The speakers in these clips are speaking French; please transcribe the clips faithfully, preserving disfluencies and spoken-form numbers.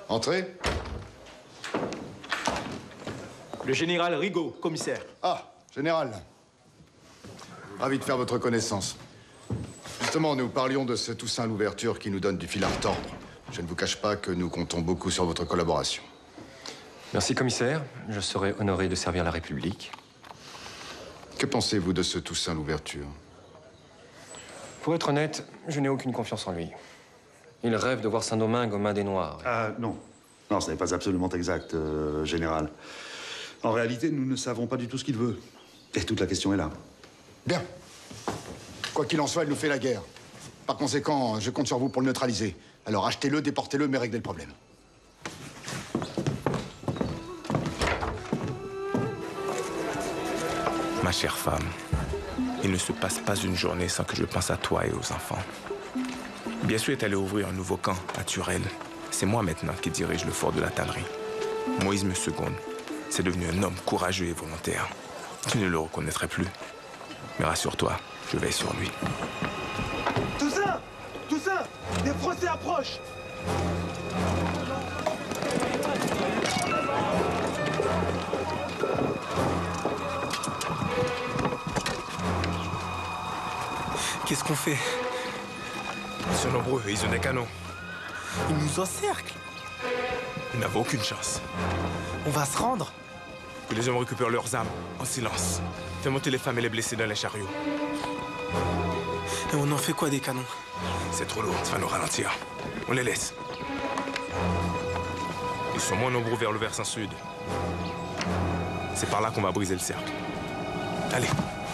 Entrez. Le général Rigaud, commissaire. Ah, général. Ravi de faire votre connaissance. Justement, nous parlions de ce Toussaint Louverture qui nous donne du fil à retordre. Je ne vous cache pas que nous comptons beaucoup sur votre collaboration. Merci, commissaire. Je serai honoré de servir la République. Que pensez-vous de ce Toussaint Louverture? Pour être honnête, je n'ai aucune confiance en lui. Il rêve de voir Saint-Domingue aux mains des Noirs. Ah, non. Non, ce n'est pas absolument exact, euh, général. En réalité, nous ne savons pas du tout ce qu'il veut. Et toute la question est là. Bien. Quoi qu'il en soit, il nous fait la guerre. Par conséquent, je compte sur vous pour le neutraliser. Alors achetez-le, déportez-le, mais réglez le problème. Ma chère femme, il ne se passe pas une journée sans que je pense à toi et aux enfants. Bien sûr, est allé ouvrir un nouveau camp à Turel. C'est moi maintenant qui dirige le fort de la tannerie. Moïse me seconde. C'est devenu un homme courageux et volontaire. Tu ne le reconnaîtrais plus. Mais rassure-toi, je veille sur lui. Toussaint! Toussaint! Les Français approchent! Qu'est-ce qu'on fait? Ils sont nombreux et ils ont des canons. Ils nous encerclent. Nous n'avons aucune chance. On va se rendre. Que les hommes récupèrent leurs armes, en silence. Fais monter les femmes et les blessés dans les chariots. Et on en fait quoi des canons? C'est trop lourd, ça va nous ralentir. On les laisse. Ils sont moins nombreux vers le versant sud. C'est par là qu'on va briser le cercle. Allez.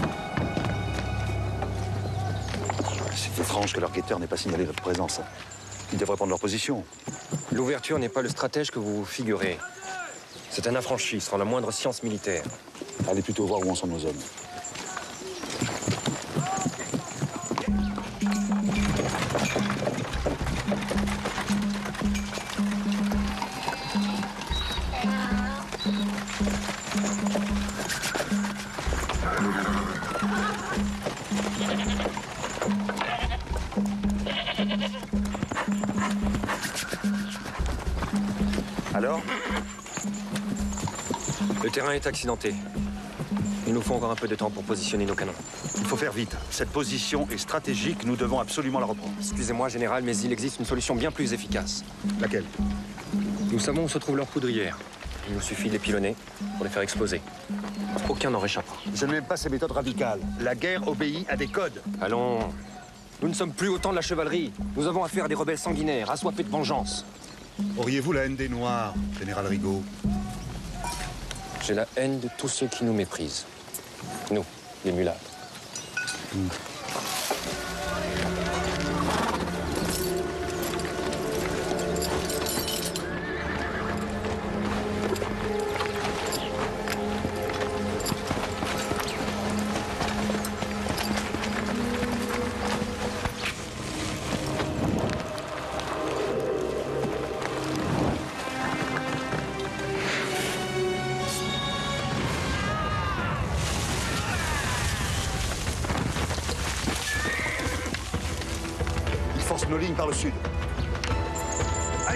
C'est étrange que leur guetteur n'ait pas signalé votre présence. Ils devraient prendre leur position. L'ouverture n'est pas le stratège que vous vous figurez. C'est un affranchi, sans la moindre science militaire. Allez plutôt voir où en sont nos hommes. Alors? Le terrain est accidenté. Il nous faut encore un peu de temps pour positionner nos canons. Il faut faire vite. Cette position est stratégique, nous devons absolument la reprendre. Excusez-moi, général, mais il existe une solution bien plus efficace. Laquelle? Nous savons où se trouve leur poudrière. Il nous suffit de les pilonner pour les faire exploser. Aucun n'en réchappera. Je n'aime pas ces méthodes radicales. La guerre obéit à des codes. Allons. Nous ne sommes plus au temps de la chevalerie. Nous avons affaire à des rebelles sanguinaires, assoiffés de vengeance. Auriez-vous la haine des Noirs, général Rigaud? J'ai la haine de tous ceux qui nous méprisent. Nous, les mulâtres. Mmh. Nos lignes par le sud. Allez!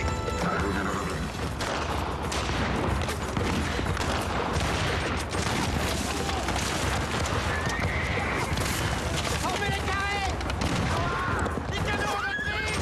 Formez les carrés! Les canons en reprise!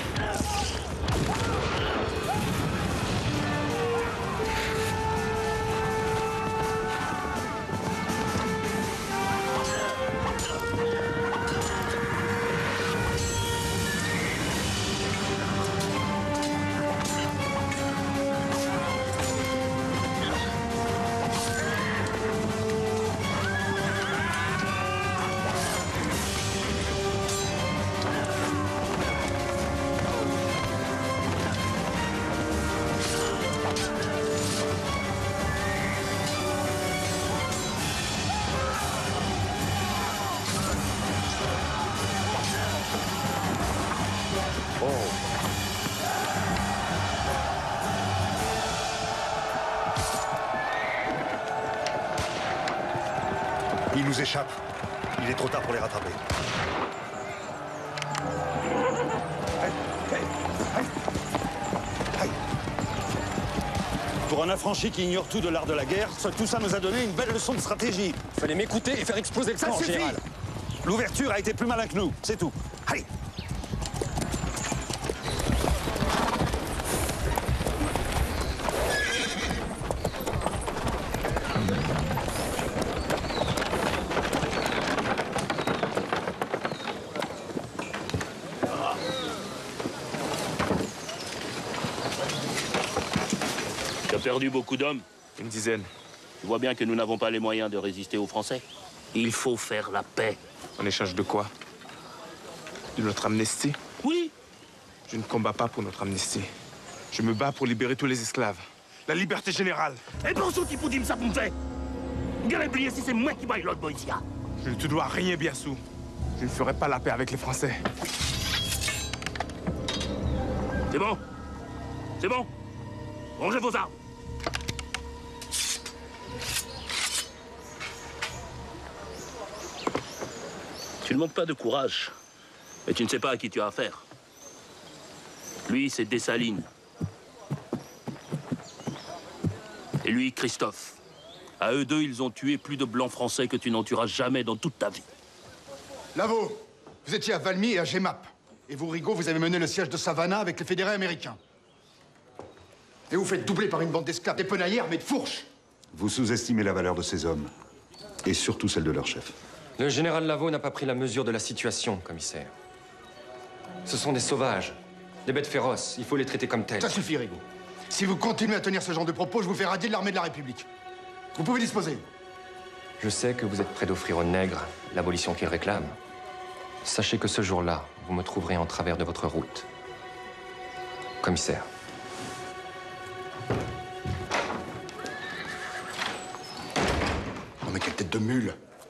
Ils nous échappent. Il est trop tard pour les rattraper. Hey, hey, hey, hey. Pour un affranchi qui ignore tout de l'art de la guerre, ce- tout ça nous a donné une belle leçon de stratégie. Fallait m'écouter et faire exploser le Ça camp, suffit. général. L'ouverture a été plus malin que nous, c'est tout. Allez. Tu as perdu beaucoup d'hommes. Une dizaine. Tu vois bien que nous n'avons pas les moyens de résister aux Français. Il faut faire la paix. En échange de quoi? De notre amnistie? Oui. Je ne combats pas pour notre amnistie. Je me bats pour libérer tous les esclaves. La liberté générale. Et pour ceux qui dire ça pour me faire. Gare oublier si c'est moi qui baille l'autre ici. Je ne te dois rien, Biassou. Je ne ferai pas la paix avec les Français. C'est bon. C'est bon. Rangez vos armes. Tu ne manques pas de courage, mais tu ne sais pas à qui tu as affaire. Lui, c'est Dessalines. Et lui, Christophe. À eux deux, ils ont tué plus de blancs français que tu n'en tueras jamais dans toute ta vie. Lavaux, vous étiez à Valmy et à G M A P. Et vous, Rigaud, vous avez mené le siège de Savannah avec les fédérés américains. Et vous faites doubler par une bande d'esclaves, des penaillères, mais de fourches. Vous sous-estimez la valeur de ces hommes. Et surtout celle de leur chef. Le général Lavaux n'a pas pris la mesure de la situation, commissaire. Ce sont des sauvages, des bêtes féroces. Il faut les traiter comme tels. Ça suffit, Rigaud. Si vous continuez à tenir ce genre de propos, je vous fais radier de l'armée de la République. Vous pouvez disposer. Je sais que vous êtes prêt d'offrir aux nègres l'abolition qu'ils réclament. Sachez que ce jour-là, vous me trouverez en travers de votre route. Commissaire. Non mais quelle tête de mule.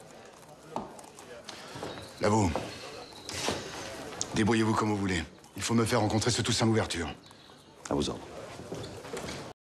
Lavaux, débrouillez-vous comme vous voulez. Il faut me faire rencontrer ce Toussaint l'ouverture. À vos ordres.